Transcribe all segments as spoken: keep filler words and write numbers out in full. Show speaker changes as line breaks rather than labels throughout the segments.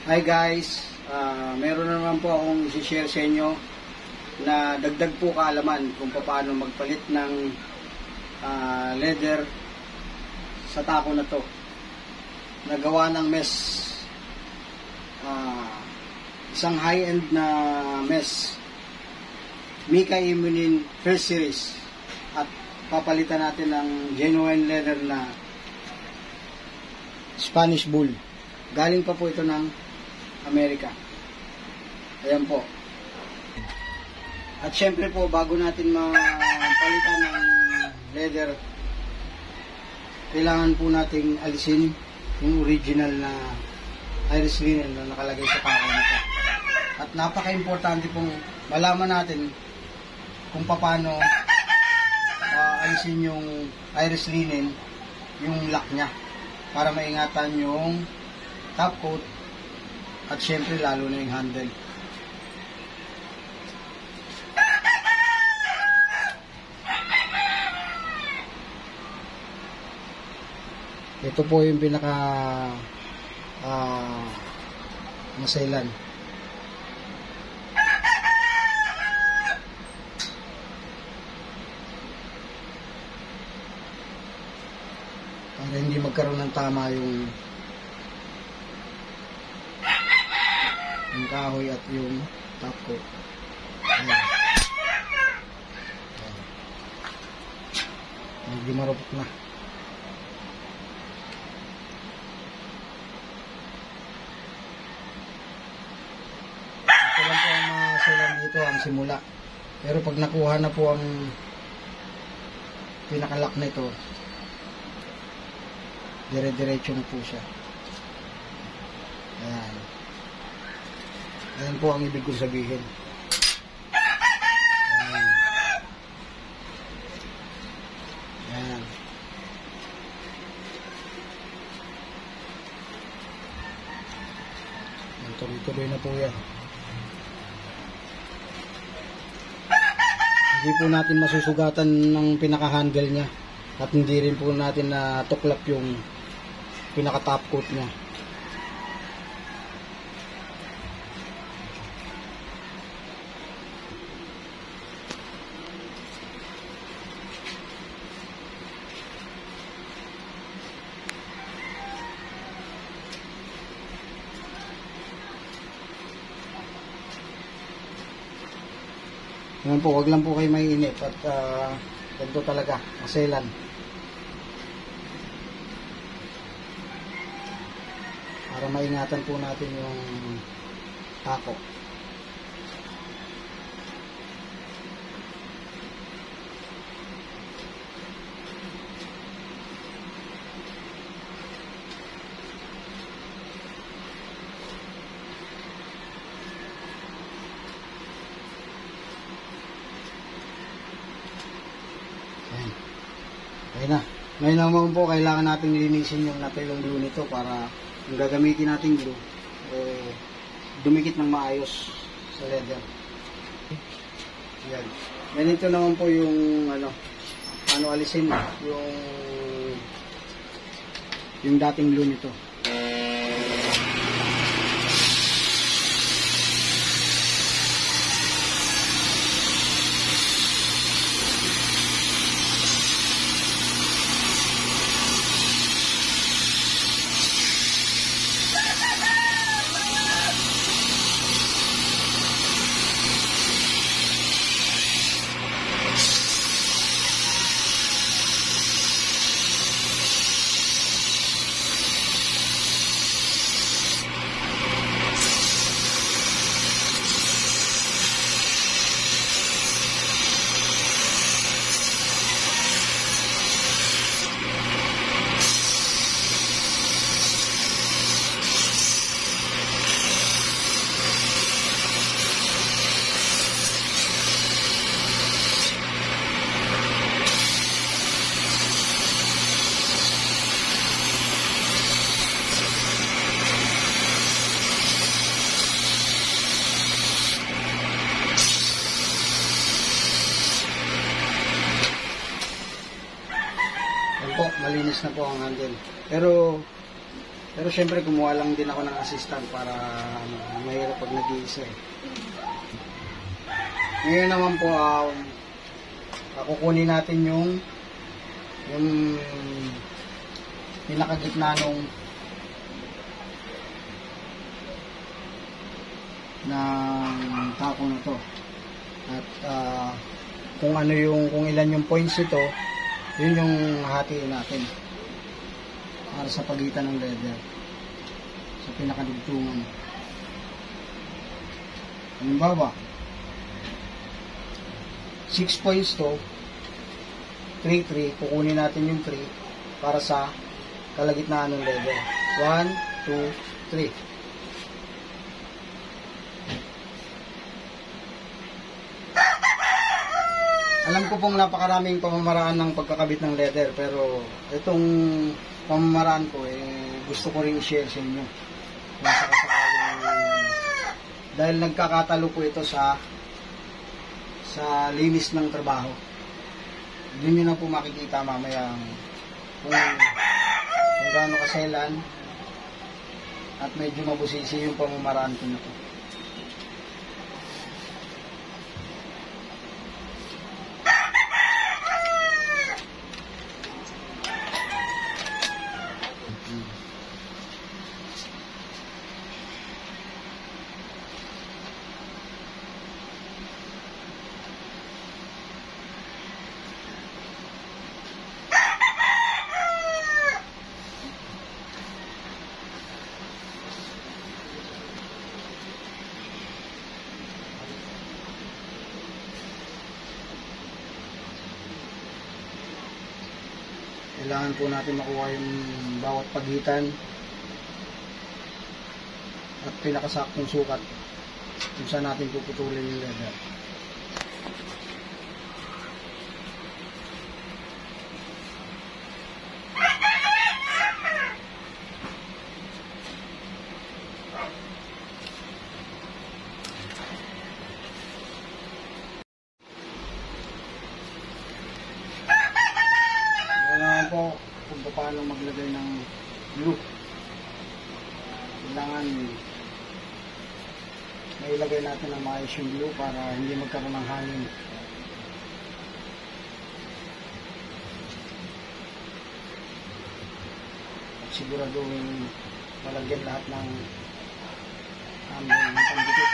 Hi guys, uh, meron na naman po akong i-share sa inyo na dagdag po kaalaman kung paano magpalit ng uh, leather sa tako na to. Nagawa ng mesh, uh, isang high-end na mesh, Mica Immunin First Series, at papalitan natin ng genuine leather na Spanish Bull. Galing pa po ito ng Amerika. Ayan po. At syempre po, bago natin mapalitan ng leather, kailangan po nating alisin yung original na iris linen na nakalagay sa pako nito. At napaka-importante pong malaman natin kung paano uh, alisin yung iris linen, yung lock nya, para maingatan yung top coat at syempre lalo na yung handle. Ito po yung pinaka uh, masailan. Para hindi magkaroon ng tama yung yung kahoy at yung top coat. Ayan. Ayan. Medyo marupok na. Ito lang po ang masalang dito, ang simula. Pero pag nakuha na po ang pinakalak na ito, dire-diretso na po siya. Ayan. Ayan po ang ibig kong sabihin. Ayan. Ayan. Tuloy-tuloy na po yan. Hindi po natin masusugatan ng pinaka-handle nya. At hindi rin po natin na tuklap yung pinaka-top coat nya. Ngayon po, wag lang po kayo maiinip at uh, ganito talaga, maselan. Para maingatan po natin yung tako. Ayan na. Ngayon naman po, kailangan natin linisin yung napilong glue nito para yung gagamitin natin glue, eh, dumikit ng maayos sa leather. Ayan. Ganito naman po yung ano, ano alisin yung yung dating glue nito. malinis na po ang handle. Pero Pero syempre kumuha lang din ako ng assistant para ano, mahirap pag nag-iisa eh. Ngayon naman po, um, kukunin natin yung yung pinakagitna nung ng tako na to. At uh, kung ano yung, kung ilan yung points ito, yun yung hatiin natin para sa pagitan ng leather sa pinakadugtungan. Halimbawa, six points to, three, three, kukunin natin yung three para sa kalagitnaan ng leather. one, two, three. Alam ko pong napakaraming pamamaraan ng pagkakabit ng leather, pero itong pamamaraan ko eh gusto ko rin i-share sa inyo. Dahil nagkakatalo po ito sa sa linis ng trabaho. Doon nyo na po makikita mamaya kung, kung gaano kaselan at medyo mabusisi yung pamamaraan ko na to. Kailangan po natin makuha yung bawat pagitan at pinakasaktong sukat kung saan natin puputulin yung leather. Po kung paano maglagay ng glue. Kailangan mailagay natin ang maayos yung glue para hindi magkaroon ng hangin. At siguraduhin malagyan lahat ng aming pangdikit.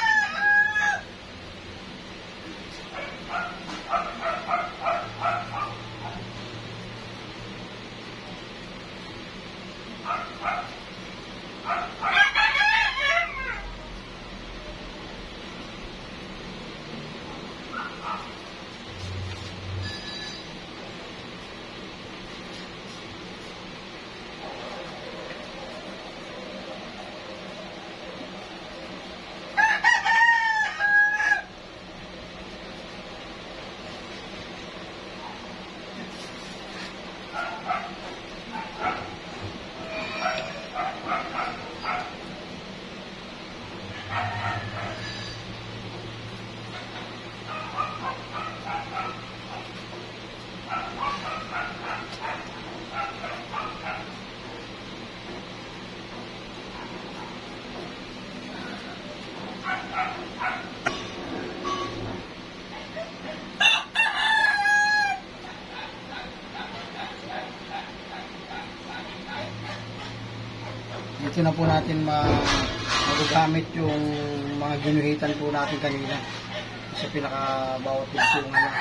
Ito na po natin magagamit yung mga ginuhitan po natin kanina sa pinaka bawat tugtungan na.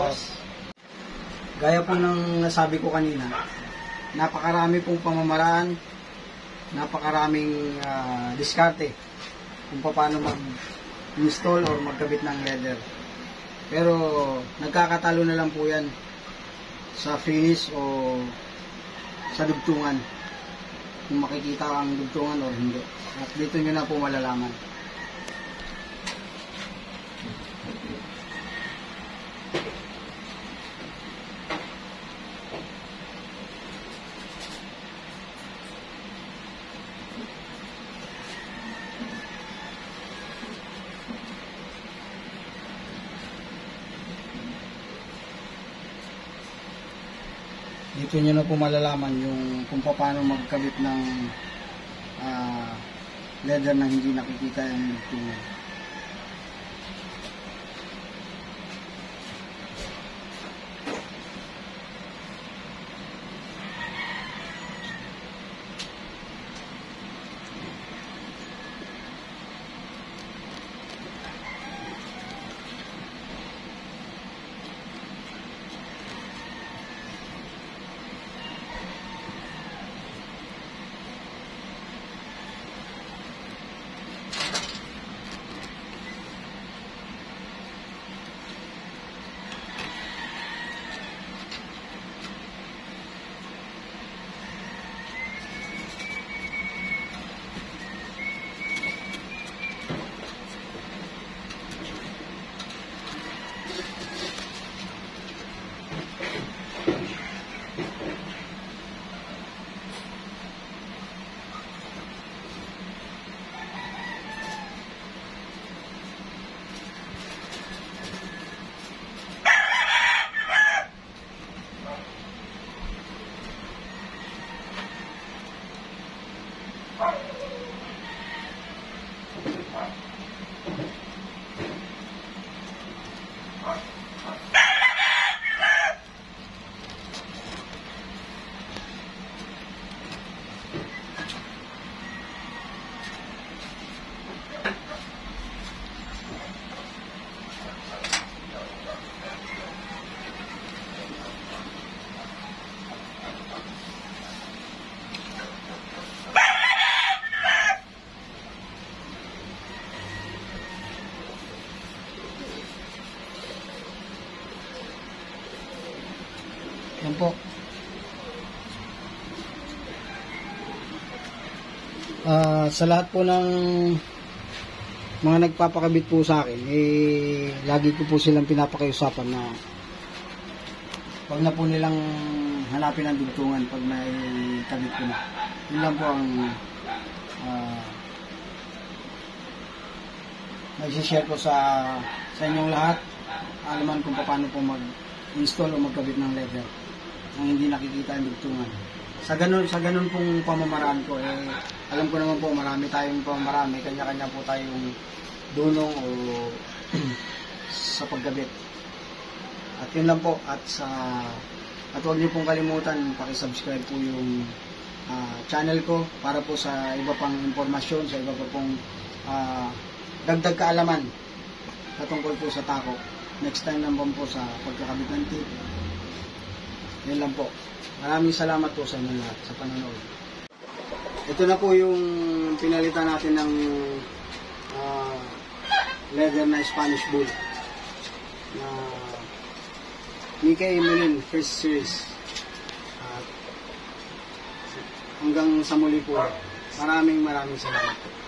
boss. Gaya po ng nasabi ko kanina, napakarami pong pamamaraan, napakaraming uh, diskarte kung paano mag-install or magkabit ng leather. Pero nagkakatalo na lang po yan sa finish o sa dugtungan, kung makikita ang dugtungan o hindi. At dito nyo na po malalaman. Dito nyo na po malalaman yung kung paano magkabit ng uh, leather na hindi nakikita yung dugtungan. Yan po. Uh, sa lahat po ng mga nagpapakabit po sa akin, eh, lagi ko po silang pinapakiusapan na wag na po nilang hanapin ang dugtungan pag may kabit ko na. Yun lang po ang uh, nag-share ko sa sa inyong lahat. Alaman kung paano po mag-install o magkabit ng leather nang hindi nakikita ang dugtungan. Sa ganun, sa ganun pong pamamaraan ko, eh, alam ko naman po marami tayong pamamaraan, may kanya-kanya po tayong dunong o sa pagkabit. At yun lang po, at sa at huwag niyo pong kalimutan, paki-subscribe po yung uh, channel ko para po sa iba pang impormasyon, sa iba pa pong uh, dagdag kaalaman patungkol po sa tako. Next time naman po sa pagkakabit ng tip. Yun lang po. Maraming salamat po sa inyo lahat sa panonood. Ito na po yung pinalitan natin ng uh, leather na Spanish Bull na Mickey Eminem first series. At hanggang sa muli po, maraming maraming salamat po.